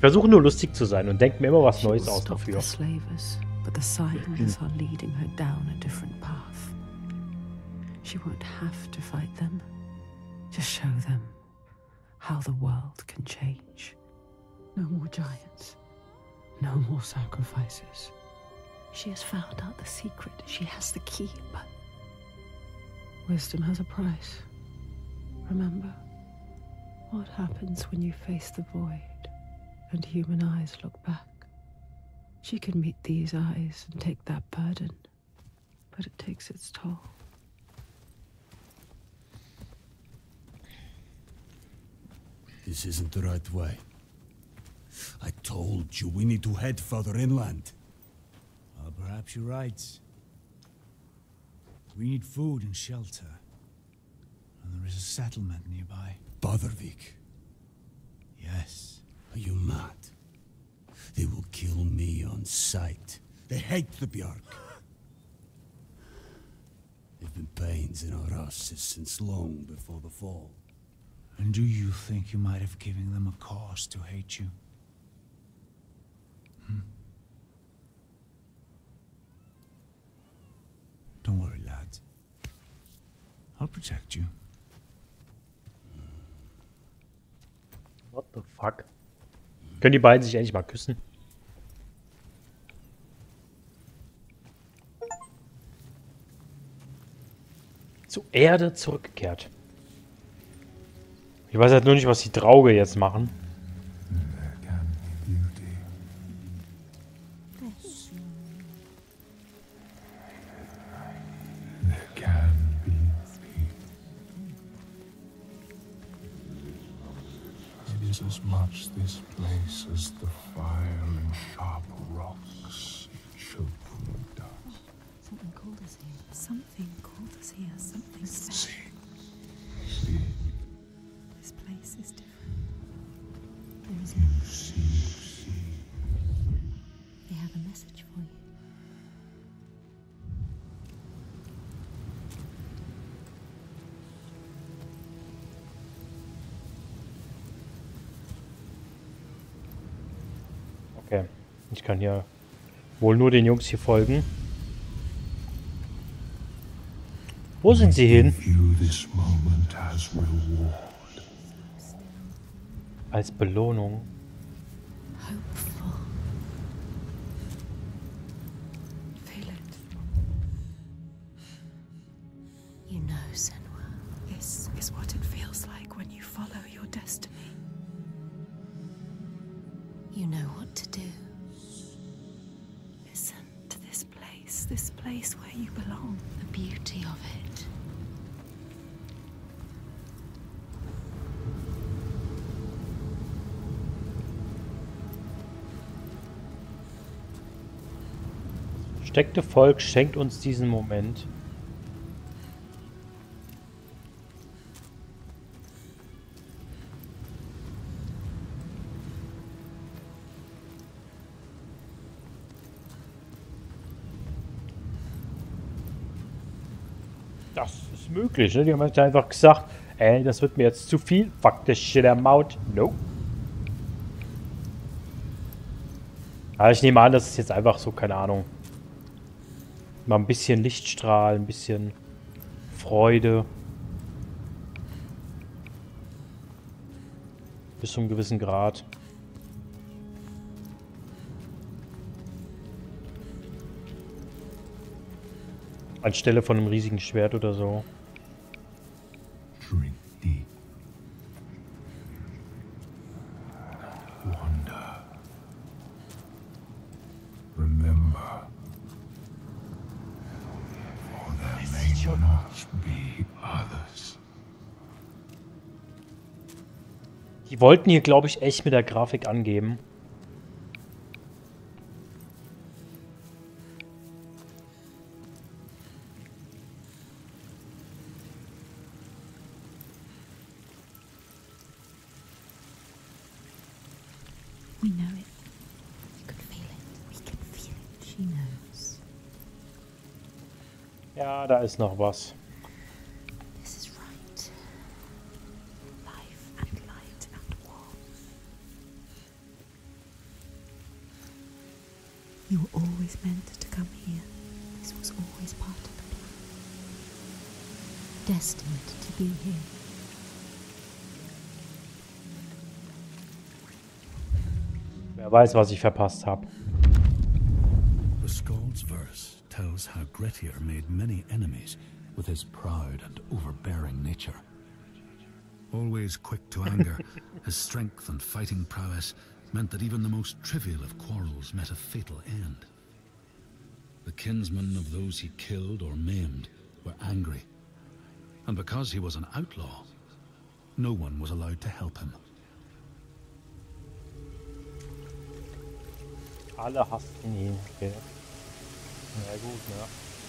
versuche nur lustig zu sein und denke mir immer was Neues aus Stop dafür. the slavers, but the signs are leading her down a different path. She won't have to fight them. Just show them how the world can change. No more giants. No more sacrifices. She has found out the secret. She has the key, but wisdom has a price. Remember, what happens when you face the void and human eyes look back? She can meet these eyes and take that burden, but it takes its toll. This isn't the right way. I told you we need to head further inland. Well, perhaps you're right. We need food and shelter. And there is a settlement nearby. Bothervik. Yes. Are you mad? They will kill me on sight. They hate the Bjark. They've been pains in our asses since long before the fall. And do you think you might have given them a cause to hate you? Don't worry, lad. I'll protect you. What the fuck? Können die beiden sich endlich mal küssen? Zur Erde zurückgekehrt. Ich weiß halt nur nicht, was die Drauge jetzt machen. As much this place as the fire and sharp rocks it choke from the dust. Something called us here. Something called us here. Something special. See. This place is different. There is You see. They have a message for you. Okay, ich kann hier wohl nur den Jungs hier folgen. Wo sind sie hin? You this moment as reward. Als Belohnung. Hopeful. Feel it. You know, Senua, this is what it feels like when you follow your destiny. You know what to do. Listen to this place where you belong. The beauty of it. Versteckte Volk schenkt uns diesen Moment. Das ist möglich, ne? Die haben einfach gesagt, ey, das wird mir jetzt zu viel. Fuck this shit I'm out. No. Aber ich nehme an, das ist jetzt einfach so, keine Ahnung. Mal ein bisschen Lichtstrahl, ein bisschen Freude. Bis zu einem gewissen Grad. Anstelle von einem riesigen Schwert oder so. Drink deep. Wonder. Remember. For there may not be others. Die wollten hier, glaube ich, echt mit der Grafik angeben. We know it. We can feel it. We can feel it. She knows. Ja, da ist noch was. This is right. Life and light and war. always meant to come here. This was always part of the plan. Destined to be here. Wer weiß, was ich verpasst habe. The Skald's verse tells how Grettir made many enemies with his proud and overbearing nature. Always quick to anger, his strength and fighting prowess meant that even the most trivial of quarrels met a fatal end. The kinsmen of those he killed or maimed were angry, and because he was an outlaw, no one was allowed to help him. Alle hassten ihn. Okay. Ja gut, ne?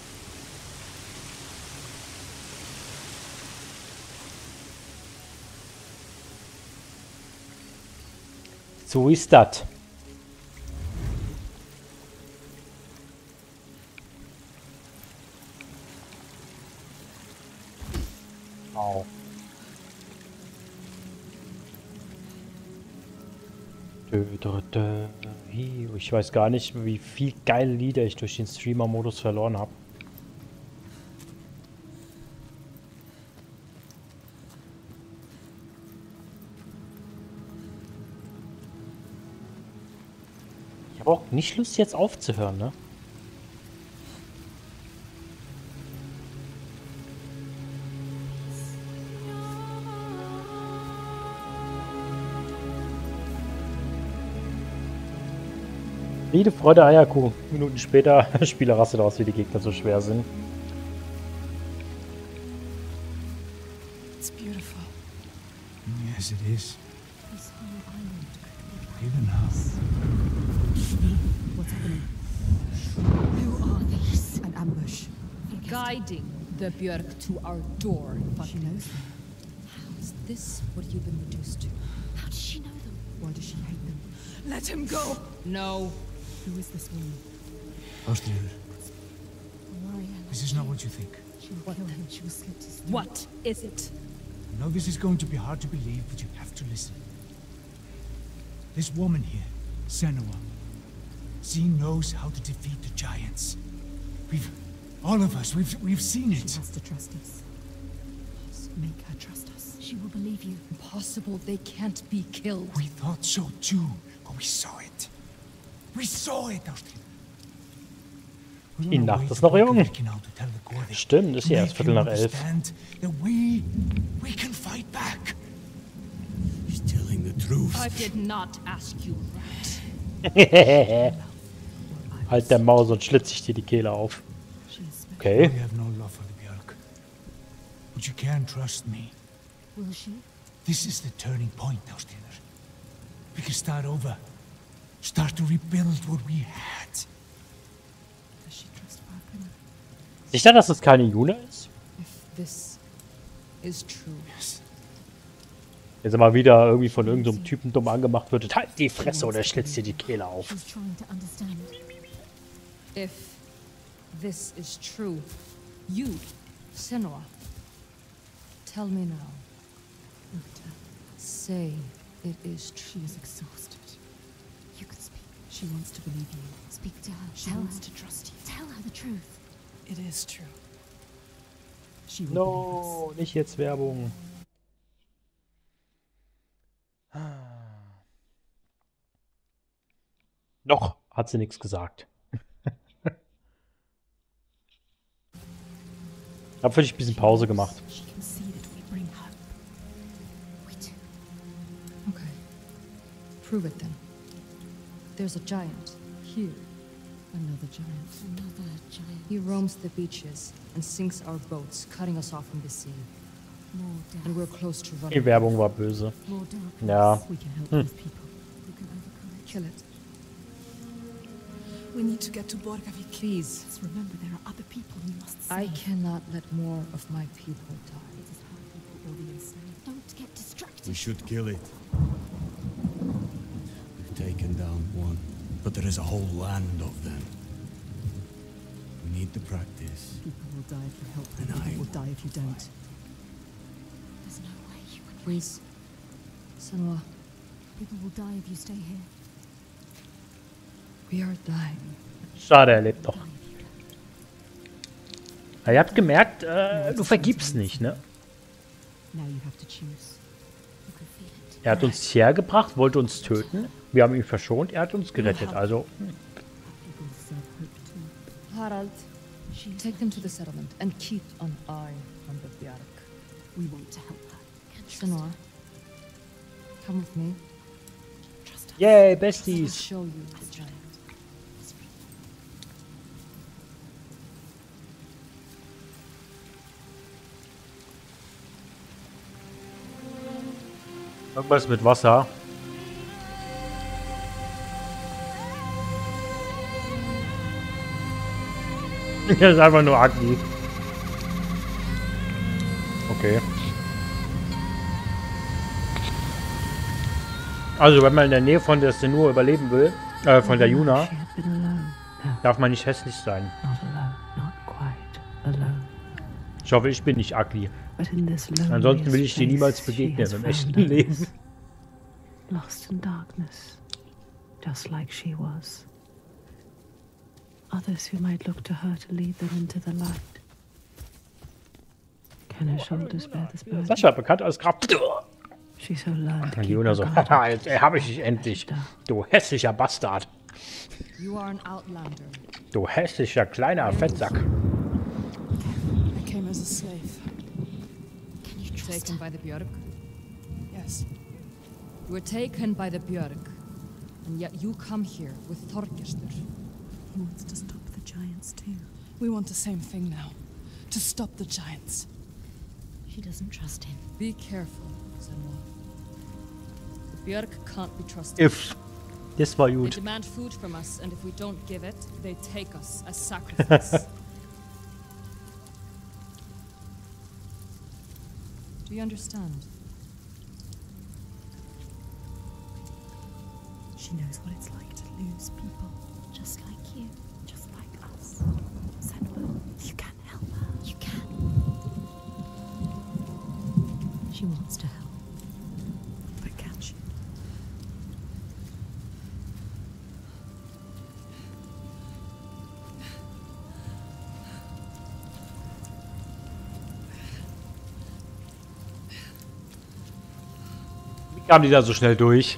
So ist das. Au. Ich weiß gar nicht, wie viel geile Lieder ich durch den Streamer-Modus verloren habe. Ich habe auch nicht Lust, jetzt aufzuhören, ne? Friede, Freude, Eierkuchen. Minuten später, Spieler rastet aus, wie die Gegner so schwer sind. It's beautiful. Yes, it is. This whole island could be Even now. What's happening? Who are these? An ambush. Guiding the Björk to our door. She knows them. How is this what you've been reduced to? How does she know them? Why does she hate them? Let him go! No. Who is this woman? Austria, Warrior. this is not what you think. She will kill him. She will slit his throat. What is it? I know this is going to be hard to believe, but you have to listen. This woman here, Senua, she knows how to defeat the giants. All of us, we've seen it. She has to trust us. Make her trust us. She will believe you. Impossible. They can't be killed. We thought so too, but we saw it. We saw it, Austria. Die Nacht ist noch jung. Stimmt, ist ja erst Viertel nach 11. We can fight back. He's telling the truth. I did not ask you that. Halt der Maus und schlitz ich dir die Kehle auf. Okay. We have no love for the Björk. But you can trust me. Will she? This is the turning point, Austria. We can start over. Start to rebuild what we had. Does she trust Falcon? Sicher, dass es keine Juna ist? If this is true, Yes. Jetzt mal wieder irgendwie von irgendeinem Typen dumm angemacht wird. Halt die Fresse oder schlitzt dir die Kehle auf. She's trying to understand. if this is true, you, Senua, tell me now. Look at her. Say it is She true. is exhausted. You can speak. She wants to believe you. Speak to her. She wants to trust you. Tell her the truth. It is true. She will No, nicht jetzt Werbung. Noch hat sie nichts gesagt. Hab für dich ein bisschen Pause gemacht. believe us. She can see that we bring hope. We do. Okay. Prove it then. There's a giant here. Another giant. Another giant. He roams the beaches and sinks our boats, cutting us off from the sea. More death. And we're close to Die running. Werbung war böse. More darkness. Ja. We can help these people. We can overcome it. Kill it. We need to get to Borgavik. Please. Just remember, there are other people we must save. I cannot let more of my people die. It is hard people or the insane. Don't get distracted. We should kill it. We've taken down one, but there is a whole land of them. We need to practice. People will die if you help them. And I People will die if you don't. There's no way you can. Please. Senua, People will die if you stay here. we are dying. Schade, er lebt noch. Aber ihr habt gemerkt, du vergibst nicht, ne? Now you have to choose. Er hat uns hierher gebracht, wollte uns töten. Wir haben ihn verschont, er hat uns gerettet. Also, Harald, take them to the settlement and keep an eye on the Bjark. We want to help her. Senua, come with me. yay, I'll Besties. show you the giant. Irgendwas mit Wasser. Das ist einfach nur Agni. Okay. Also, wenn man in der Nähe von der Senua überleben will, von der Yuna, She had been alone. No, darf man nicht hässlich sein. not alone. Not quite alone. Ich hoffe, ich bin nicht ugly. But in this Ansonsten will ich dir niemals space, begegnen she im has echten found Leben. others, lost in darkness, just like she was. Others who might look to her to lead them into the light. Can her shoulders bear this burden? Sascha, bekannt als Graf. She so learned to Und keep Yuna her so, guard haha, up. jetzt habe ich dich endlich. Du hässlicher Bastard. You are an outlander. Du hässlicher kleiner Fettsack. I came as a slave. Taken by the Björk. Yes. You were taken by the Björk. And yet you come here with Þorgestur. He wants to stop the giants too. We want the same thing now. To stop the giants. She doesn't trust him. Be careful, Senua. The Björk can't be trusted. If. Das war They gut. demand food from us, and if we don't give it, they take us as sacrifice. Do you understand? She knows what it's like to lose people. Just like you. Just like us. Senua, you can help her. You can. She wants to help. But can she? Wie kam die da so schnell durch?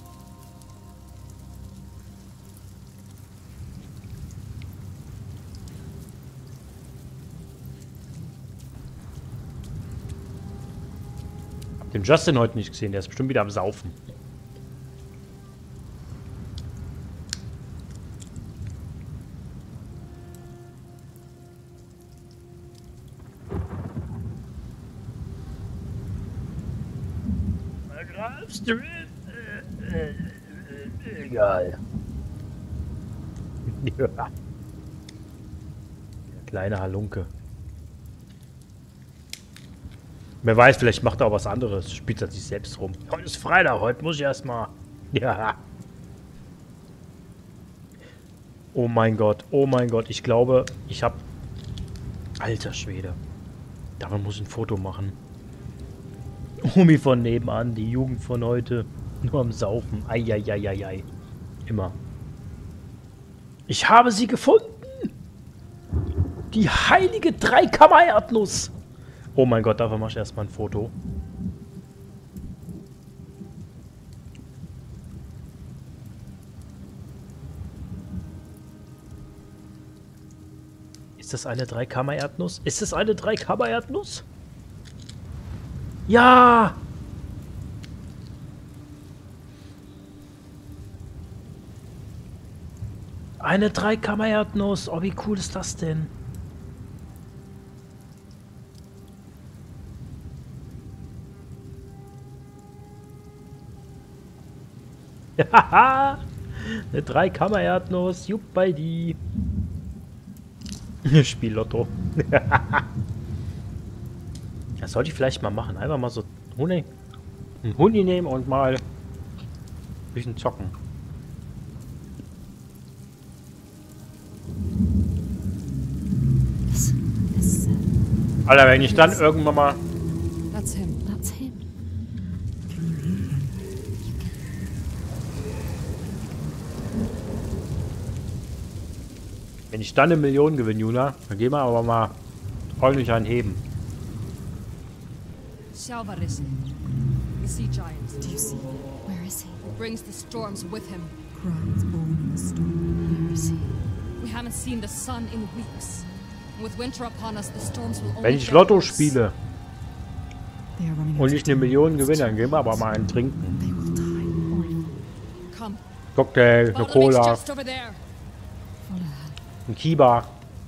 Hab den Justin heute nicht gesehen, der ist bestimmt wieder am Saufen. Egal. Ja. Der kleine Halunke. Wer weiß, vielleicht macht er auch was anderes. Spielt er sich selbst rum. Heute ist Freitag, heute muss ich erstmal. Ja. Oh mein Gott, ich glaube, ich habe... Alter Schwede. Davon muss ich ein Foto machen. Omi von nebenan, die Jugend von heute. Nur am Saufen. Eieieiei. Immer. Ich habe sie gefunden! Die heilige Dreikammer-Erdnuss! Oh mein Gott, dafür mache ich erstmal ein Foto. Ist das eine Dreikammer-Erdnuss? Ist es eine Dreikammer-Erdnuss? Ja! Eine Dreikammer-Erdnuss. Oh, wie cool ist das denn? Haha! Eine Dreikammer-Erdnuss. Jupp bei die. Spiel Lotto. Das sollte ich vielleicht mal machen. Einfach mal so einen Huni nehmen und mal ein bisschen zocken. Alter, wenn ich dann irgendwann mal... That's him. That's him. Wenn ich dann 1 Million gewinne, Juna, dann gehen wir aber mal ordentlich einen heben. Shalvarisi, the sea giant. Do you see? Where is he? Brings the storms with him. Kra was born in the storm. Where is he? We haven't seen the sun in weeks. With winter upon us, the storms will only Wenn ich get Lotto worse. spiele They are running und out of nicht 1 time. Million gewinne, dann gehen wir aber mal einen trinken. They will die. Come. Cocktail, eine Follow the beach Cola, just over there. Follow her. ein Kiba.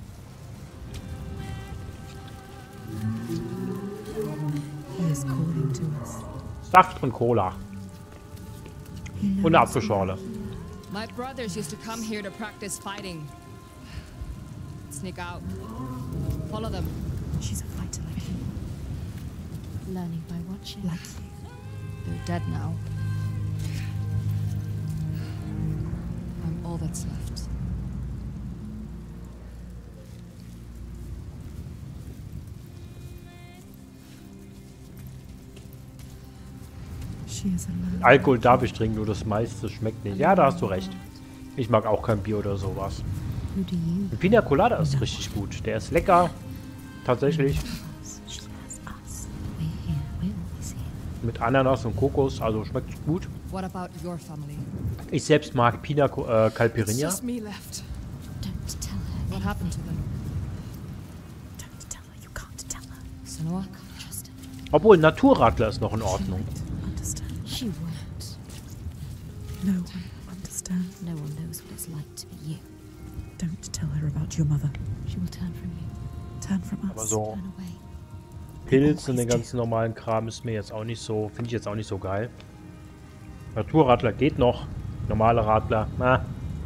He is calling to us. Saft und Cola. He knows Und eine Apfelschorle. My brothers used to come here to practice fighting. Sneak out. Follow them. she's a fighter like you. Learning by watching. Like you. They're dead now. I'm all that's left. She is alone. Alkohol darf ich trinken, nur das meiste schmeckt nicht. Ja, da hast du recht. Ich mag auch kein Bier oder sowas. Who do you? Ein Pina Colada ist richtig gut. Der ist lecker. Tatsächlich. She has us. We're here. We're always here. Mit Ananas und Kokos. Also schmeckt gut. What about your family? Ich selbst mag Pina It's Caipirinha. just me left. Don't tell her. What happened to them? Don't tell her. You can't tell her. Senua? Trust her. Obwohl, Naturradler ist noch in Ordnung. Understand. She won't. No one understand. No one knows what it's like to be you. Don't tell her about your mother. She will turn from you. Turn from us. Aber so Turn away. Pilz und den ganzen normalen Kram ist mir jetzt auch nicht so, finde ich jetzt auch nicht so geil. Naturradler geht noch. Normale Radler, na.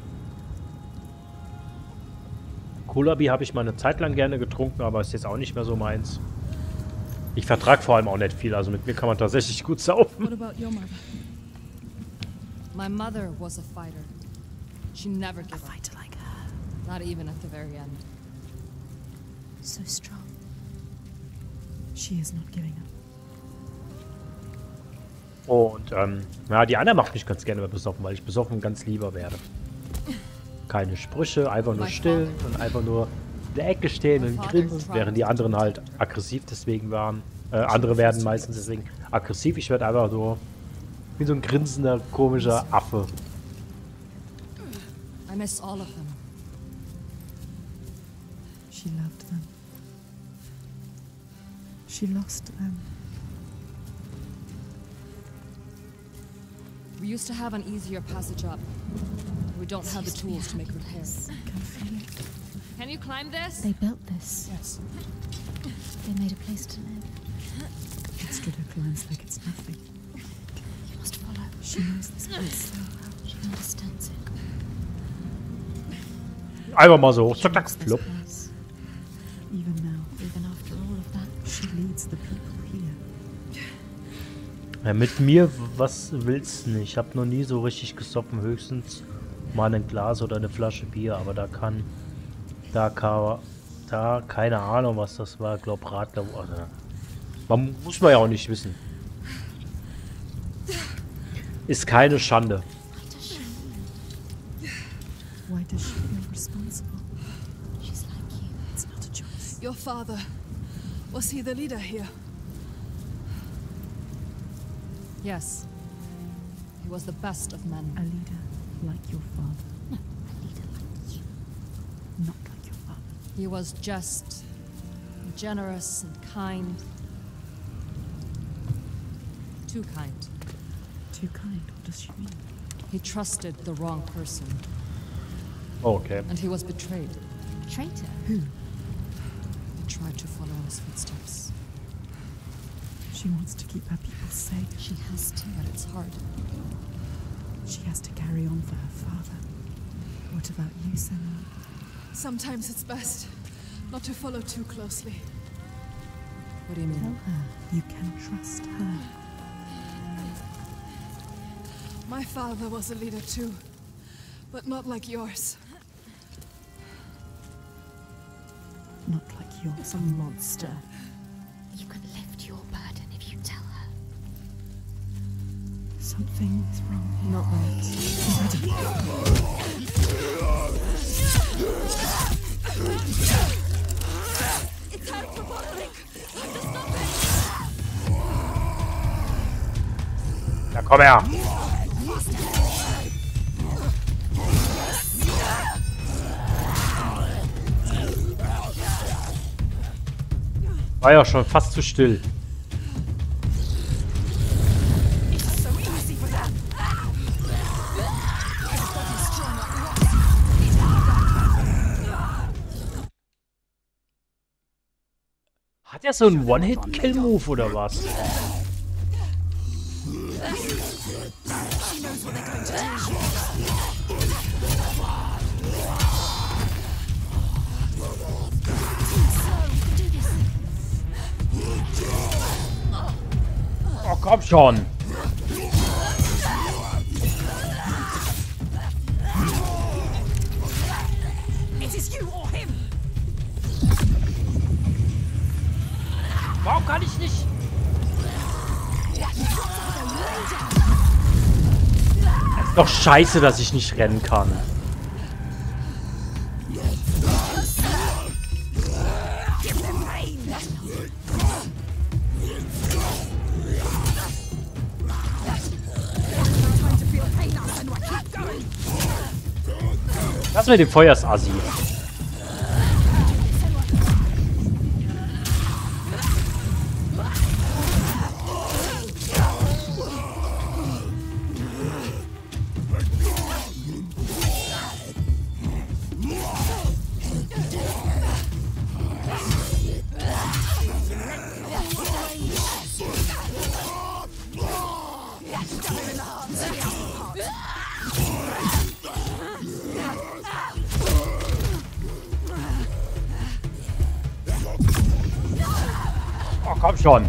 Cola-Bier habe ich mal eine Zeit lang gerne getrunken, aber ist jetzt auch nicht mehr so meins. Ich vertrage vor allem auch nicht viel, also mit mir kann man tatsächlich gut saufen. What about your mother? My mother was a fighter. She never A gave up. fighter like her. Not even at the very end. So strong. She is not giving up. Und, ja, die Anna macht mich ganz gerne besoffen, weil ich besoffen ganz lieber werde. Keine Sprüche, einfach nur still und einfach nur in der Ecke stehen und grinsen, während die anderen halt aggressiv deswegen waren. Andere werden meistens deswegen aggressiv. Ich werde einfach so wie so ein grinsender, komischer Affe. I miss all of them. She loved them. She lost them. We used to have an easier passage up. We don't have the tools to make repairs. Can feel it. Can you climb this? They built this. Yes. They made a place to live. Astrid climbs like it's nothing. You must follow. She knows this place so well. She understands it. Einfach mal so, zack, zack, This flupp. place. Even now, Even after all of that. she leads the people here. Ja, mit mir, was willst du nicht? Ich habe noch nie so richtig gesoffen, höchstens mal ein Glas oder eine Flasche Bier, aber keine Ahnung, was das war, glaub Radler, also, muss man ja auch nicht wissen. Ist keine Schande. Why does she feel responsible? She's like you. It's not a choice. Your father. Was he the leader here? Yes. He was the best of men. A leader like your father. No, a leader like you. Not like your father. He was just, generous and kind. Too kind. Too kind. What does she mean? He trusted the wrong person, Okay. and he was betrayed. A traitor. Who? He tried to follow in his footsteps, She wants to keep her people safe. She has to. but it's hard. She has to carry on for her father. What about you, Senua? Sometimes it's best not to follow too closely. What do you Tell mean? her you can trust her. My father was a leader too, but not like yours. Not like yours. A monster. You can lift your burden if you tell her. Something is wrong. Not right. Already. It's hyperbolic. Na komm her! War ja schon fast zu still. Hat er so einen One-Hit-Kill-Move oder was? Oh, komm schon! Warum kann ich nicht? Es ist doch scheiße, dass ich nicht rennen kann. Das mit dem Feuer ist assi. Oh, komm schon.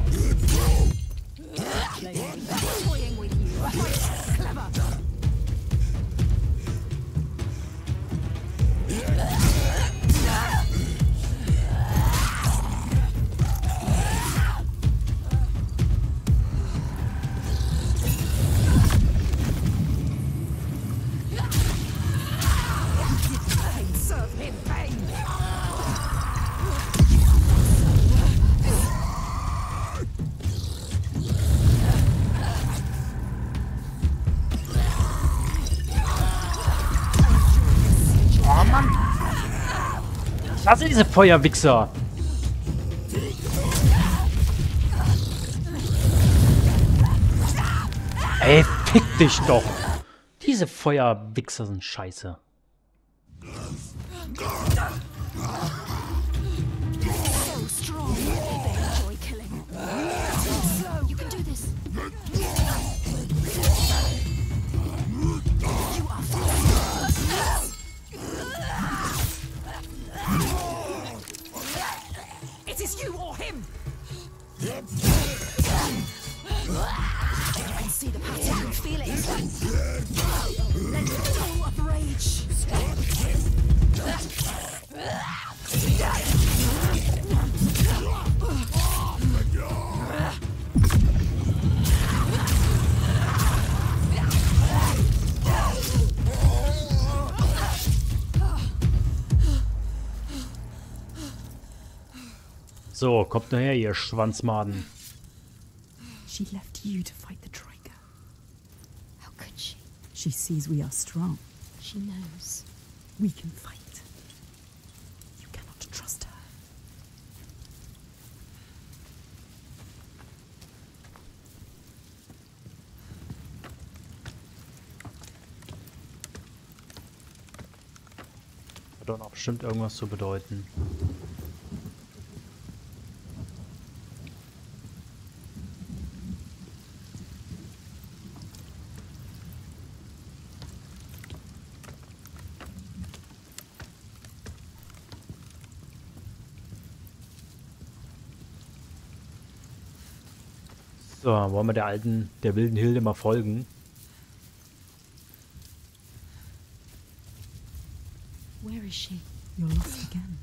Was sind diese Feuerwichser? Ey, fick dich doch! Diese Feuerwichser sind scheiße. See the pattern and feel it. Let the soul of rage. So, kommt nur her, ihr Schwanzmaden. She left you to fight the Trigger. How could she? She sees we are strong. She knows. We can fight. You cannot trust her. Hat doch noch bestimmt irgendwas zu bedeuten. So, wollen wir der wilden Hilde mal folgen? Where is she? You're lost again.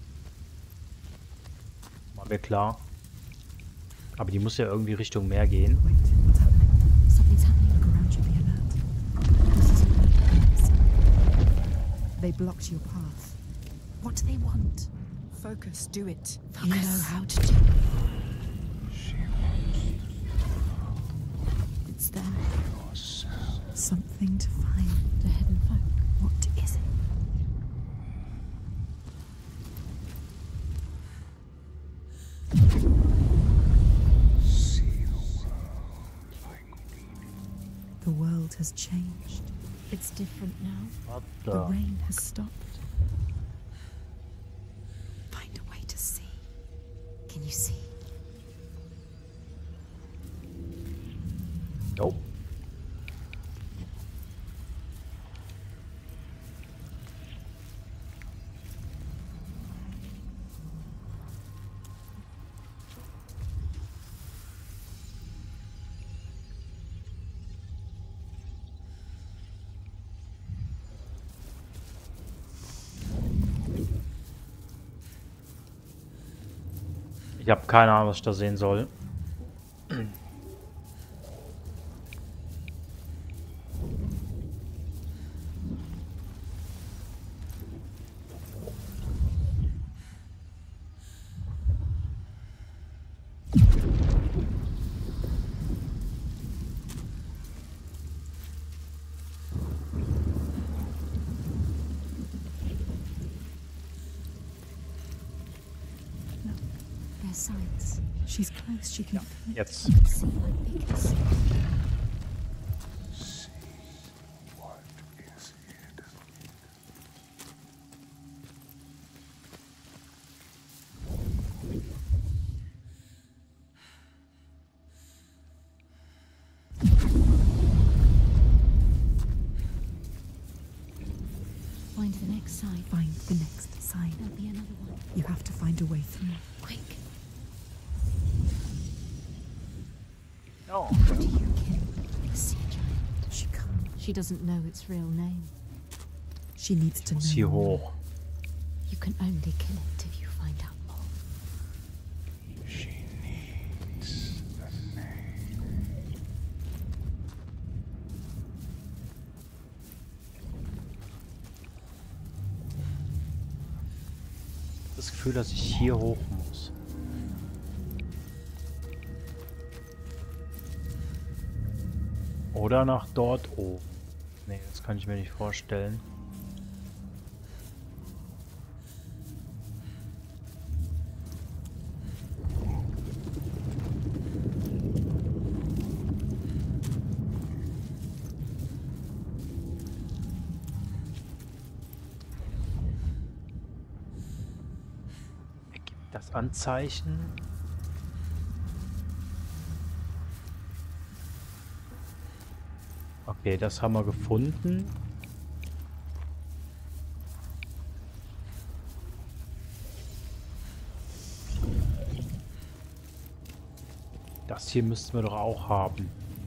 War mir klar. Aber die muss ja irgendwie Richtung Meer gehen. Wait, what's happening? Something's happening. Look around you, be alert. This isn't what they blocked your path. What do they want? Focus. Do it. Focus. You know how to do It's there. Yourself. Something to find. The hidden folk. What is it? See the world like we do. The world has changed. It's different now. What The the? rain has stopped. Find a way to see. Can you see? Nope. Ich habe keine Ahnung, was ich da sehen soll. There's signs. She's close. She can feel it. Jetzt. See like they can see. See what is hidden. Find the next side. Find the next sign. There'll be another one. You have to find a way through. Quick. Oh. How do you kill the sea giant? She can't. She doesn't know its real name. She needs to Muss hier know. hoch. You can only kill it if you find out more. She needs the name. Das Gefühl, dass ich hier hoch muss. Oder nach dort oben. Nee, das kann ich mir nicht vorstellen. Ergibt das Anzeichen? Okay, das haben wir gefunden. Das hier müssten wir doch auch haben.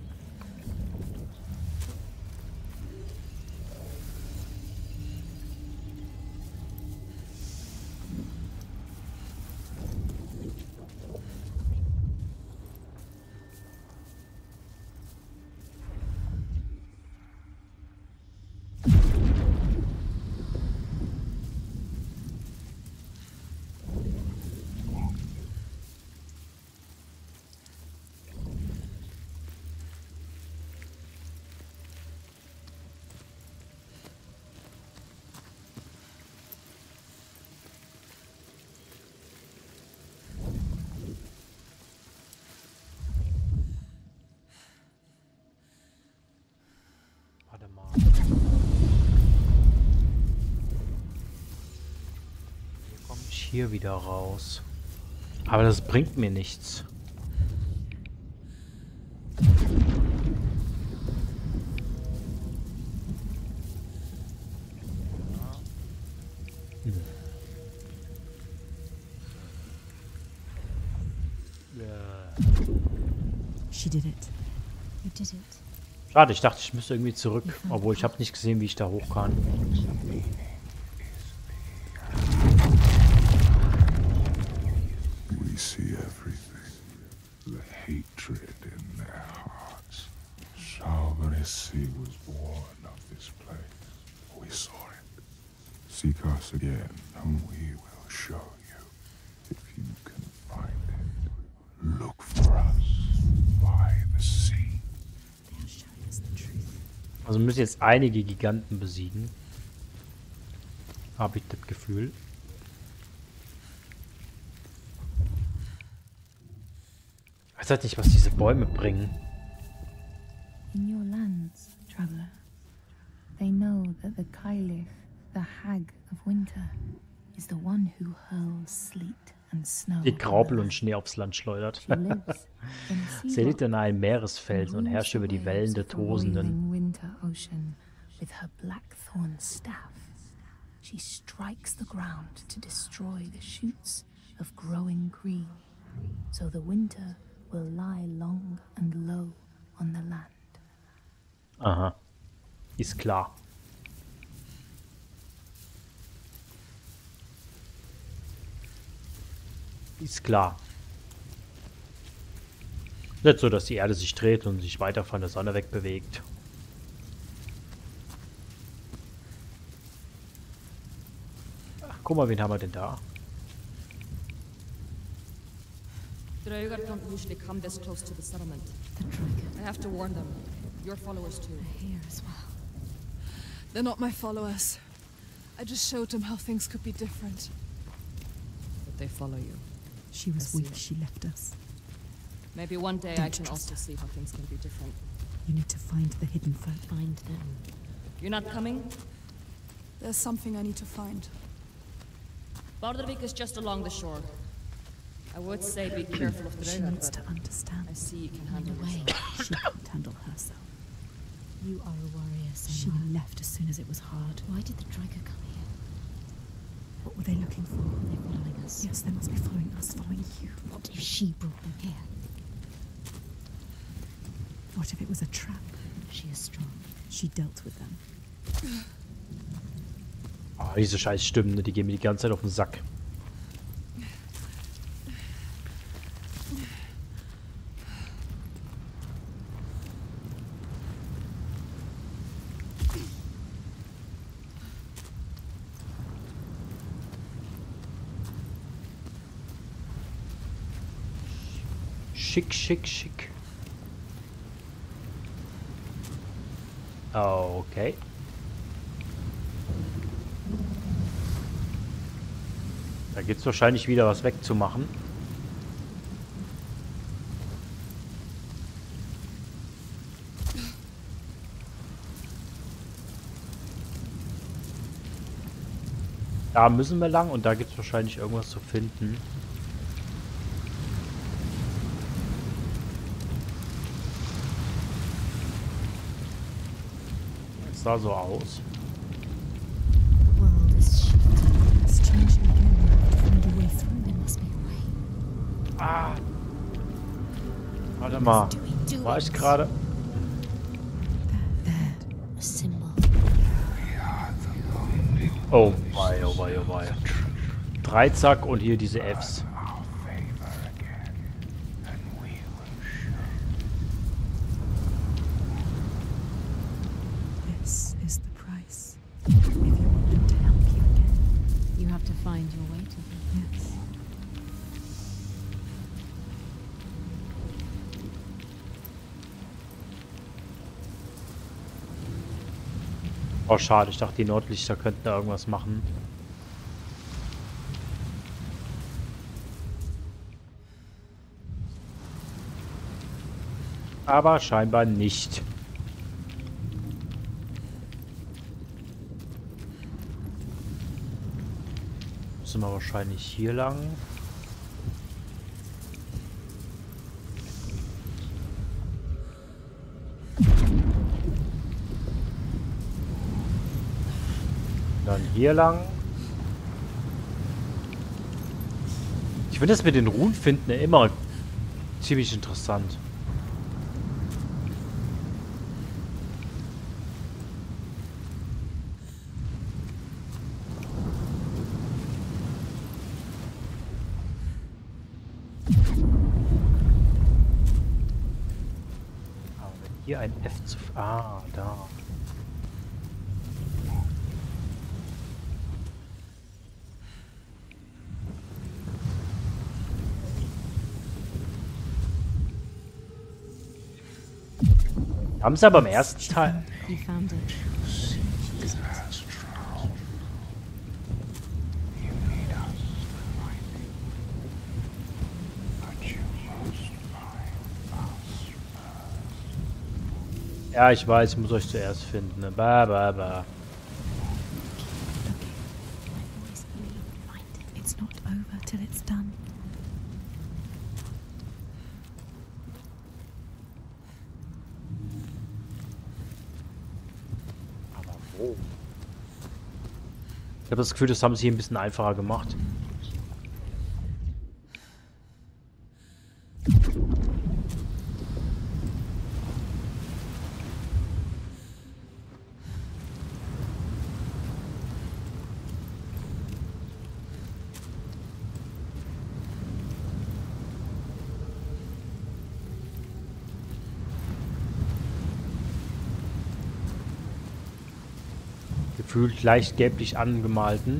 Warte mal. Wie komme ich hier wieder raus? Aber das bringt mir nichts. She did it. You did it. Schade, ich dachte, ich müsste irgendwie zurück. Obwohl, ich habe nicht gesehen, wie ich da hoch kann. We see everything. The hatred in their hearts. Shalvarisi was born of this place. We saw it. Seek us again, and we will show you. Also müssen jetzt einige Giganten besiegen. Habe ich das Gefühl. Ich weiß halt nicht, was diese Bäume bringen. In your lands, traveler, they know that the Kailith, the Hag of Winter, is the one who hurls sleet and snow. Die Graupel und Schnee aufs Land schleudert. She lives in a sea Sie lebt in einem rock Meeresfelsen und and herrscht über die rules Wellen the der waves of the Tosenden. wailing winter ocean with her blackthorn staff. She strikes the ground to destroy the shoots of growing green, so the winter will lie long and low on the land. Aha. Ist klar. Ist klar. Nicht so, dass die Erde sich dreht und sich weiter von der Sonne wegbewegt. Ach, guck mal, wen haben wir denn da? Draugar don't usually come this close to the settlement. The Draugr. I have to warn them. Your followers too. Here as well. They're not my followers. I just showed them how things could be different. But they follow you. She was I weak. see. She left us. Maybe one day I Don't can trust also see how things can be different. You need to find the hidden folk. Find them. You're not coming? There's something I need to find. Bardavik is just along the shore. I would say be careful of the She Draugar, needs to but understand. I see you can handle Away. yourself. She can't handle herself. You are a warrior, She Senua. left as soon as it was hard. Why did the Draugr come here? What were they looking for? They're following us. Yes, they must be following us, following you. What if she brought them here? What if it was a trap? She is strong. She dealt with them. Oh, diese scheiß Stimmen, ne? Die gehen mir die ganze Zeit auf den Sack. Schick, schick, schick. Okay. Da gibt es wahrscheinlich wieder was wegzumachen. Da müssen wir lang und da gibt es wahrscheinlich irgendwas zu finden. Das sah so aus. The world is shifting. It's changing again. We have to find a way through. There must be a way. Ah! Warte mal. Do we do War it? ich gerade? A symbol. Oh wei, oh wei, oh wei. Dreizack und hier diese Fs. This is the price. If you want them to help you again. You have to find your way to them. Yes. Oh, schade. Ich dachte, die Nordlichter könnten da irgendwas machen. Aber scheinbar nicht. Müssen wir wahrscheinlich hier lang. Dann hier lang. Ich finde das mit den Runen finden immer ziemlich interessant. Aber wenn hier ein F zu... Ah, da. Haben sie aber im ersten Teil... You found it. Ja, ich weiß, ich muss euch zuerst finden. Ne? Ba, ba, ba. It's not over till it's done. Aber wo? Ich habe das Gefühl, das haben sie ein bisschen einfacher gemacht. Gefühlt leicht gelblich angemalten.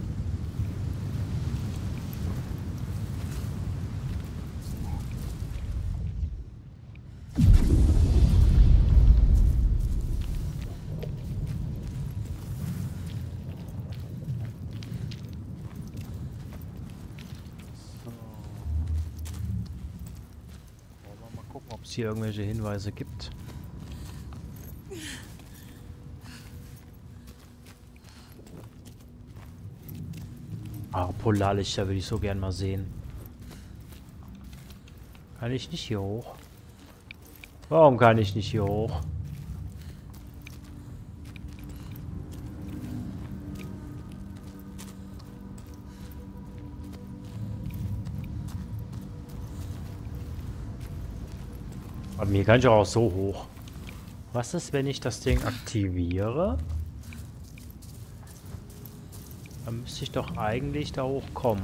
Mal gucken, ob es hier irgendwelche Hinweise gibt. Ah, Polarlichter würde ich so gern mal sehen. Kann ich nicht hier hoch? Warum kann ich nicht hier hoch? Aber mir kann ich auch so hoch. Was ist, wenn ich das Ding aktiviere? Dann müsste ich doch eigentlich da hochkommen.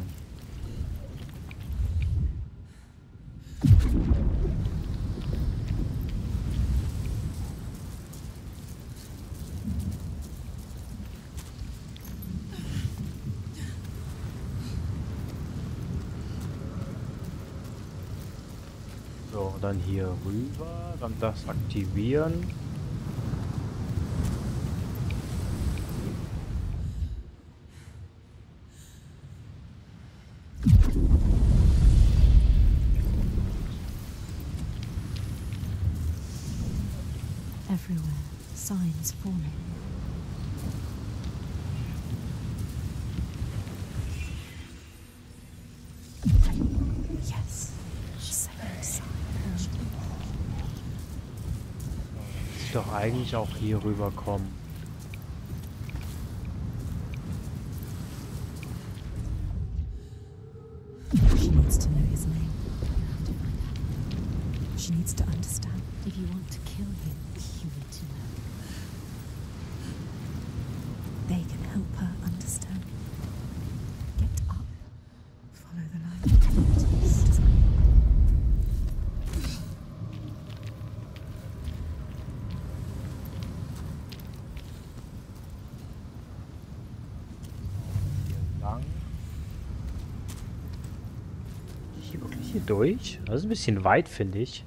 So, dann hier rüber, dann das aktivieren. Everywhere, signs forming. Yes, second sign. Ich doch eigentlich auch hier rüberkommen. She needs to know his name. She needs to understand. If you want to kill him, you need to know. They can help her understand. Get up. Follow the light. Lang. Hier wirklich hier durch? Das ist ein bisschen weit, finde ich.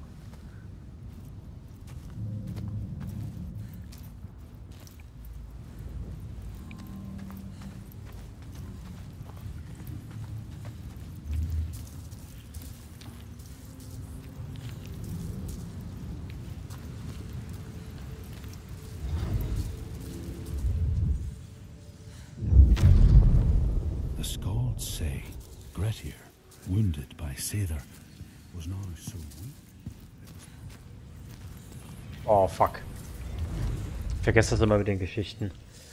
The Scalds say Grettir, wounded by Seidr, was now so weak. Oh, fuck. Ich vergesse das immer mit den Geschichten.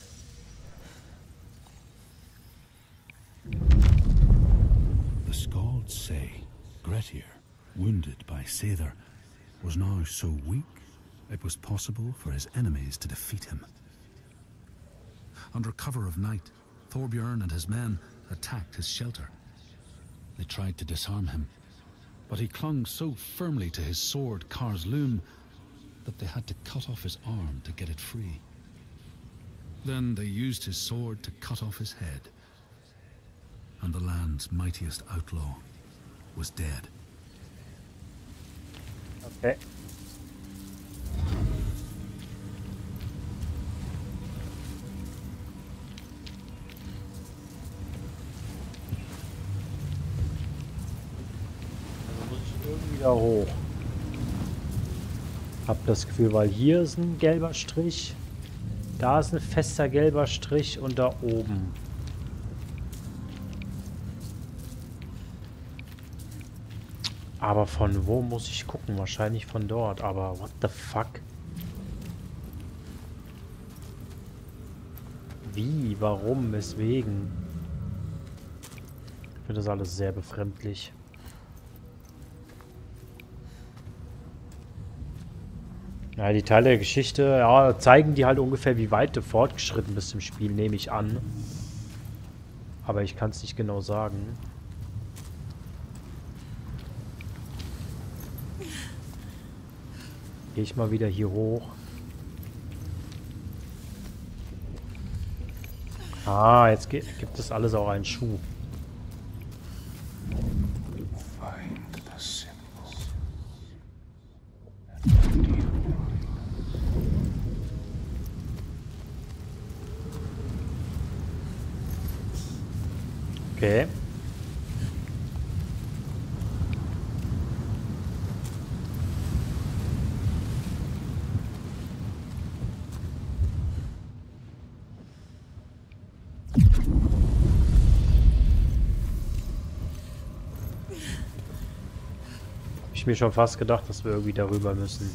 The Scalds say Grettir, wounded by Seidr, was now so weak it was possible for his enemies to defeat him. Under cover of night, Thorbjorn and his men attacked his shelter. They tried to disarm him, but he clung so firmly to his sword, Kar's Loom, that they had to cut off his arm to get it free. Then they used his sword to cut off his head, and the land's mightiest outlaw was dead. Okay. wieder hoch. Hab das Gefühl, weil hier ist ein gelber Strich. Da ist ein fester gelber Strich und da oben. Aber von wo muss ich gucken? Wahrscheinlich von dort. Aber what the fuck? Wie? Warum? Weswegen? Ich finde das alles sehr befremdlich. Ja, die Teile der Geschichte, ja, zeigen die halt ungefähr, wie weit du fortgeschritten bist im Spiel, nehme ich an. Aber ich kann es nicht genau sagen. Gehe ich mal wieder hier hoch. Ah, jetzt gibt es alles auch einen Schuh. Okay. Hab ich mir schon fast gedacht, dass wir irgendwie darüber müssen.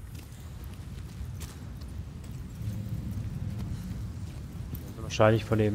Wahrscheinlich von dem